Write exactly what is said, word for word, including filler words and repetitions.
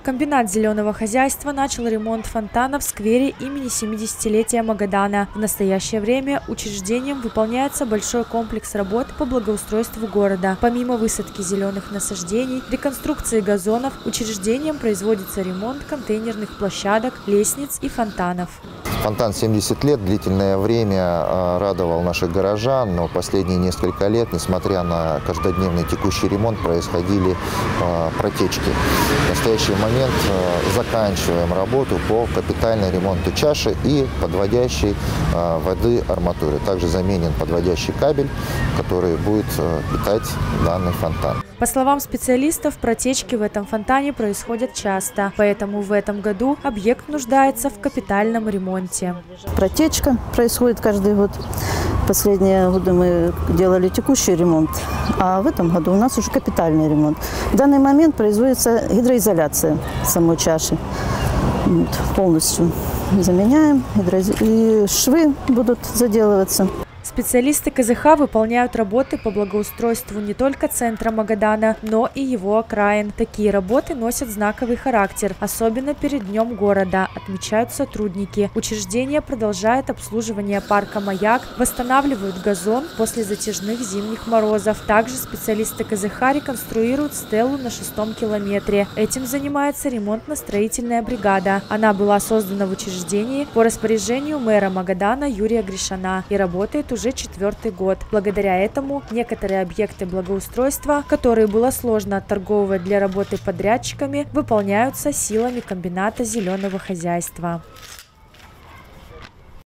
Комбинат зеленого хозяйства начал ремонт фонтана в сквере имени семидесятилетия Магадана. В настоящее время учреждением выполняется большой комплекс работ по благоустройству города. Помимо высадки зеленых насаждений, реконструкции газонов, учреждением производится ремонт контейнерных площадок, лестниц и фонтанов. Фонтан семьдесят лет, длительное время радовал наших горожан, но последние несколько лет, несмотря на каждодневный текущий ремонт, происходили протечки. В настоящий момент заканчиваем работу по капитальному ремонту чаши и подводящей воды арматуры. Также заменен подводящий кабель, который будет питать данный фонтан. По словам специалистов, протечки в этом фонтане происходят часто, поэтому в этом году объект нуждается в капитальном ремонте. Протечка происходит каждый год. Последние годы мы делали текущий ремонт, а в этом году у нас уже капитальный ремонт. В данный момент производится гидроизоляция самой чаши. Вот, полностью заменяем, и швы будут заделываться. Специалисты ка зэ ха выполняют работы по благоустройству не только центра Магадана, но и его окраин. Такие работы носят знаковый характер, особенно перед Днем города, отмечают сотрудники. Учреждение продолжает обслуживание парка «Маяк», восстанавливают газон после затяжных зимних морозов. Также специалисты ка зэ ха реконструируют стелу на шестом километре. Этим занимается ремонтно-строительная бригада. Она была создана в учреждении по распоряжению мэра Магадана Юрия Гришана и работает уже четвертый год. Благодаря этому некоторые объекты благоустройства, которые было сложно отторговывать для работы подрядчиками, выполняются силами комбината зеленого хозяйства.